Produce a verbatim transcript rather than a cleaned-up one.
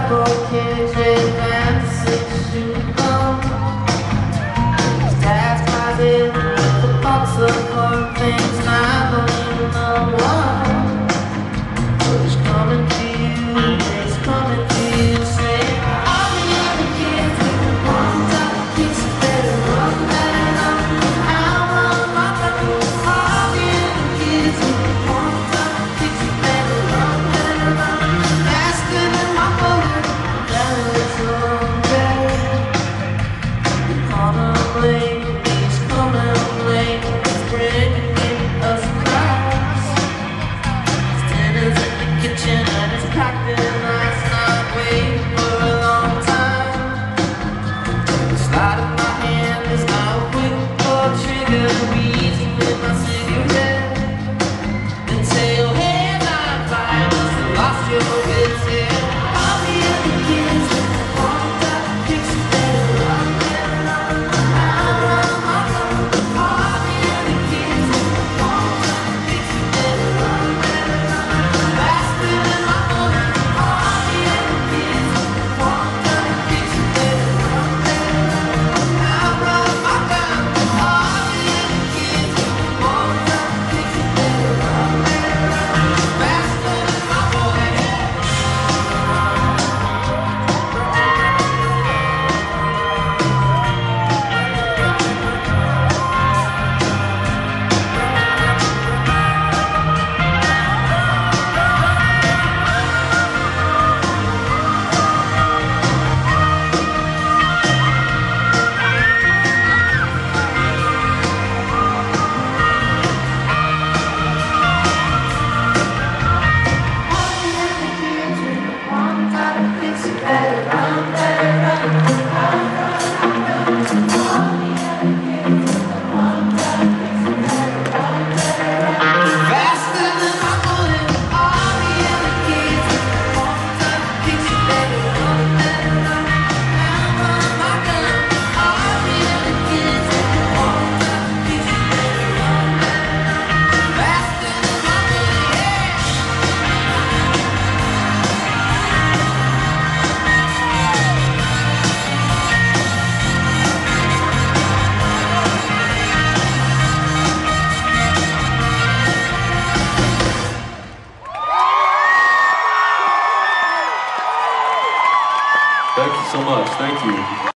cardboard kids, red pants, six shoes on. His dad's closet with a box of fun things, and I don't even know why. But he's coming to you, he's coming to you, saying, all the other kids with the ones up, pieces better run, better run. I'll run my gun. All the other kids with the ones up, pieces better run, better run. Faster than my bullet, down the someday. We're coming late, he's coming late, he's bringing a surprise. His dinner's in the kitchen and it's packed in last night, waiting for a long time. The slide of my hand is now a quick pull trigger, reason with my cigarette. Then say, oh hey, my fire, must have lost your wits, yeah. All the other kids with the one top picks better run, better run. I'll run my gun. All the other kids with the one top picks better run, better run. Faster than my bullet. All the other kids with the one top picks better run, better run. I'll run my gun. All the other kids with the one top picks better run, better run. Faster than my bullet. Thank you so much. Thank you.